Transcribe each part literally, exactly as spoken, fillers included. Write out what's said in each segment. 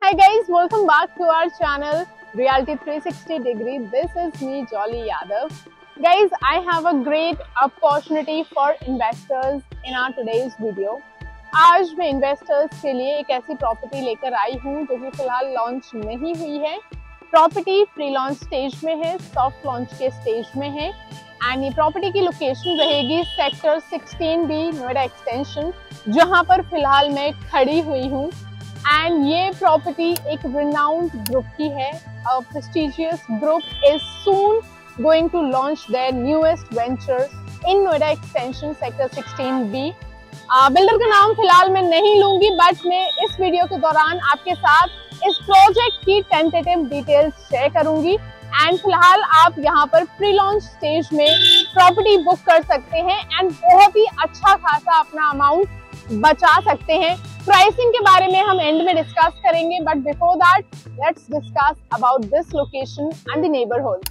Hi guys, welcome back to our channel Realty three sixty degree. This is me Jolly Yadav. Guys, I have a great opportunity for investors in our today's video. आज मैं investors के लिए एक ऐसी property लेकर आई हूँ जो कि फिलहाल लॉन्च नहीं हुई है. प्रॉपर्टी प्री लॉन्च स्टेज में है, सॉफ्ट लॉन्च के स्टेज में है एंड ये प्रॉपर्टी की लोकेशन रहेगी sector sixteen B Noida extension, जहाँ पर फिलहाल मैं खड़ी हुई हूँ. एंड ये प्रॉपर्टी एक रिनाउंड ग्रुप की है. A prestigious group is soon going to launch their newest venture in Noida extension sector sixteen B. Builder का नाम फिलहाल मैं नहीं लूंगी, बट मैं इस वीडियो के दौरान आपके साथ इस प्रोजेक्ट की टेंटेटिव डिटेल्स शेयर करूंगी. एंड फिलहाल आप यहाँ पर प्री लॉन्च स्टेज में प्रॉपर्टी बुक कर सकते हैं एंड बहुत ही अच्छा खासा अपना अमाउंट बचा सकते हैं. प्राइसिंग के बारे में हम एंड में डिस्कस करेंगे, but before that let's discuss about this location and the neighbourhood.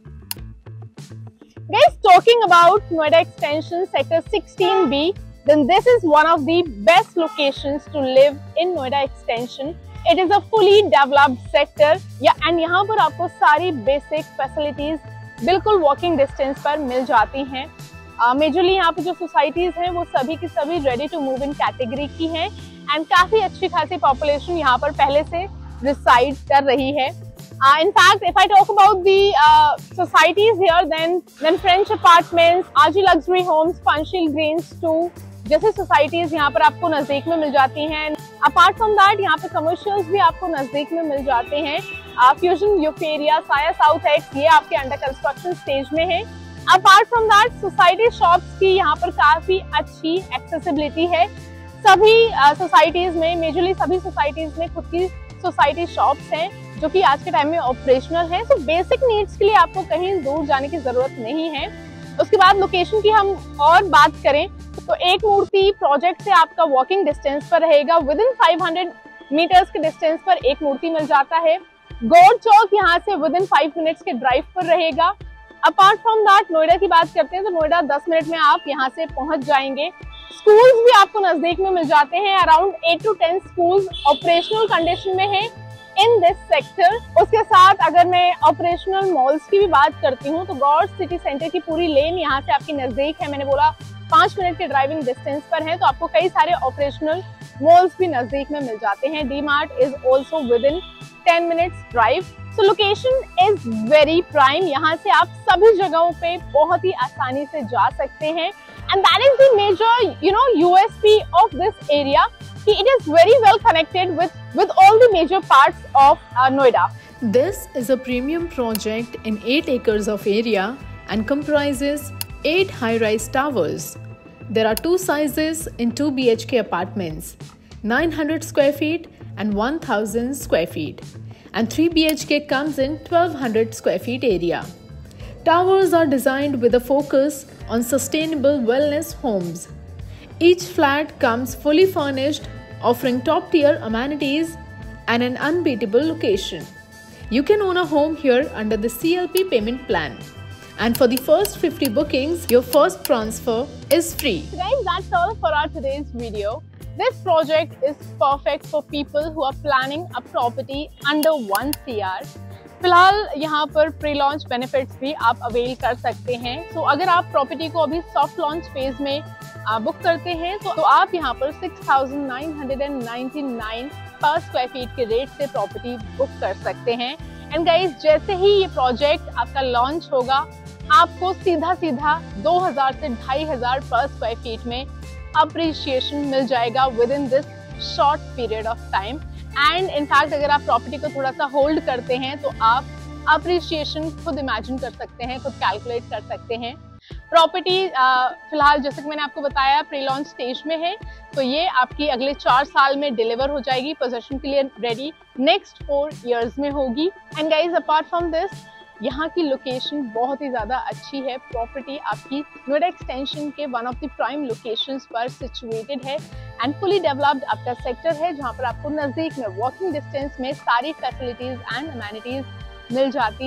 Guys, talking about Noida Extension Sector sixteen B, then this is one of the best locations to live in Noida Extension. It is a fully developed sector, yeah, and यहाँ पर आपको सारी basic facilities बिल्कुल walking distance पर मिल जाती हैं. Majorly uh, यहाँ पे जो सोसाइटीज हैं वो सभी की सभी ready to move in category की हैं एंड काफी अच्छी खासी पॉपुलेशन यहाँ पर पहले से रिसाइड कर रही है. In fact, if I talk about the uh, societies here, then then French Apartments, R G Luxury Homes, Panchsheel Greens two जैसे सोसाइटीज यहाँ पर आपको नजदीक में मिल जाती हैं. अपार्ट फ्रॉम दैट यहाँ पे कमर्शियल्स भी आपको नजदीक में मिल जाते हैं. फ्यूजन, यूफेरिया, साया साउथ एक्स ये आपके अंडर कंस्ट्रक्शन स्टेज में है. Apart from that society shops की यहाँ पर काफी अच्छी एक्सेसिबिलिटी है. सभी सोसाइटीज uh, में मेजरली सभी सोसाइटीज में खुद की सोसाइटी शॉप्स हैं जो कि आज के टाइम में ऑपरेशनल है. सो बेसिक नीड्स के लिए आपको कहीं दूर जाने की जरूरत नहीं है. उसके बाद लोकेशन की हम और बात करें तो एक मूर्ति प्रोजेक्ट से आपका वॉकिंग डिस्टेंस पर रहेगा. Within five hundred metres के डिस्टेंस पर एक मूर्ति मिल जाता है. गौड़ चौक यहाँ से विद इन फाइव मिनट्स के ड्राइव पर रहेगा. अपार्ट फ्रॉम दैट नोएडा की बात करते हैं तो नोएडा दस मिनट में आप यहाँ से पहुंच जाएंगे. स्कूल्स भी आपको नजदीक में मिल जाते हैं. Around eight to ten schools operational condition में है इन दिस सेक्टर. उसके साथ अगर मैं ऑपरेशनल मॉल्स की भी बात करती हूँ तो गौड़ सिटी सेंटर की पूरी लेन यहाँ से आपकी नजदीक है. मैंने बोला पांच मिनट के ड्राइविंग डिस्टेंस पर है, तो आपको कई सारे ऑपरेशनल मॉल्स भी नजदीक में मिल जाते हैं. D mart is also within ten minutes drive. So location is very prime. यहाँ से आप सभी जगहों पे बहुत ही आसानी से जा सकते हैं and that is the major you know USP of this area. It is very well connected with with all the major parts of uh, Noida. This is a premium project in eight acres of area and comprises eight high-rise towers. There are two sizes in two B H K apartments, nine hundred square feet and one thousand square feet, and three B H K comes in twelve hundred square feet area. Towers are designed with a focus on sustainable wellness homes. Each flat comes fully furnished, offering top-tier amenities and an unbeatable location. You can own a home here under the C L P payment plan. And for the first fifty bookings, your first transfer is free. So guys, that's all for our today's video. This project is perfect for people who are planning a property under one crore. फिलहाल यहाँ पर pre launch benefits भी आप avail कर सकते हैं. सो so, अगर आप प्रॉपर्टी को अभी सॉफ्ट लॉन्च फेज में बुक करते हैं तो, तो आप यहाँ पर six thousand nine hundred ninety nine per square feet के रेट से प्रॉपर्टी बुक कर सकते हैं. एंड गाइस, जैसे ही ये प्रोजेक्ट आपका लॉन्च होगा आपको सीधा सीधा दो हज़ार से ढाई हज़ार पर स्क्वायर फीट में अप्रिशिएशन मिल जाएगा within this short period of time. And in fact अगर आप प्रॉपर्टी को थोड़ा सा होल्ड करते हैं तो आप अप्रिशिएशन खुद इमेजिन कर सकते हैं, खुद कैलकुलेट कर सकते हैं. प्रॉपर्टी फिलहाल जैसे कि मैंने आपको बताया प्री लॉन्च स्टेज में है, तो ये आपकी अगले चार साल में डिलीवर हो जाएगी. पोजेशन के लिए रेडी नेक्स्ट फोर इयर्स में होगी. And guys, apart from this यहाँ की लोकेशन बहुत ही ज़्यादा अच्छी है. प्रॉपर्टी आपकी नोएडा एक्सटेंशन के one of the prime locations पर सिचुएटेड है एंड फुली डेवलप्ड आपका सेक्टर है, जहाँ पर आपको नज़दीक में वॉकिंग डिस्टेंस में सारी फैसिलिटीज़ एंड अमेनिटीज़ मिल जाती हैं.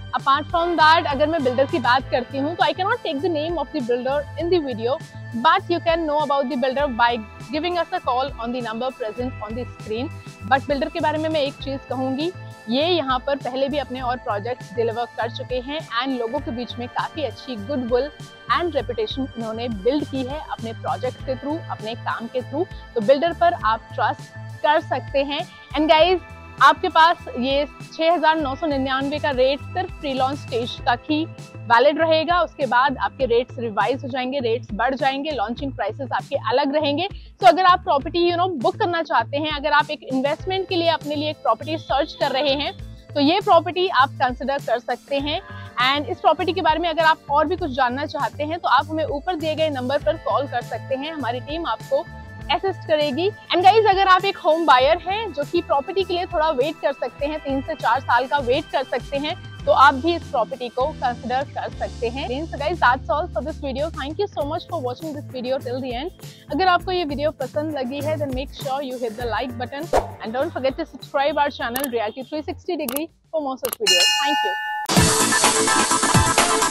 अपार्ट फ्रॉम दैट, अगर मैं बिल्डर की बात करती हूँ तो I can not take the name of the builder in the video, but you can know about the builder by giving us a call on the number present on the screen. But builder के बारे में मैं एक चीज कहूंगी, ये यहाँ पर पहले भी अपने और प्रोजेक्ट्स डिलीवर कर चुके हैं एंड लोगों के बीच में काफी अच्छी गुडविल एंड रेपुटेशन इन्होंने बिल्ड की है अपने प्रोजेक्ट के थ्रू, अपने काम के थ्रू। तो बिल्डर पर आप ट्रस्ट कर सकते हैं। एंड गाइज, आपके पास ये छह हजार नौ सौ निन्यानवे का रेट सिर्फ प्री लॉन्च स्टेज तक ही वैलिड रहेगा। उसके बाद आपके रेट्स रिवाइज हो जाएंगे, रेट्स बढ़ जाएंगे, लॉन्चिंग प्राइसेस आपके अलग रहेंगे। सो so, अगर आप प्रॉपर्टी यू नो बुक करना चाहते हैं, अगर आप एक इन्वेस्टमेंट के लिए अपने लिए एक प्रॉपर्टी सर्च कर रहे हैं, तो ये प्रॉपर्टी आप कंसिडर कर सकते हैं। एंड इस प्रॉपर्टी के बारे में अगर आप और भी कुछ जानना चाहते हैं तो आप हमें ऊपर दिए गए नंबर पर कॉल कर सकते हैं, हमारी टीम आपको असिस्ट करेगी। एंड गाइज, अगर आप एक होम बायर हैं जो कि प्रॉपर्टी के लिए थोड़ा वेट कर सकते हैं, तीन से चार साल का वेट कर सकते हैं, तो आप भी इस प्रॉपर्टी को कंसिडर कर सकते हैं। So guys, that's all for this video. Thank you so much for watching this video till the end. अगर आपको ये वीडियो पसंद लगी है, then make sure you hit the like button and don't forget to subscribe our channel Realty three sixty degree for more such videos. Thank you.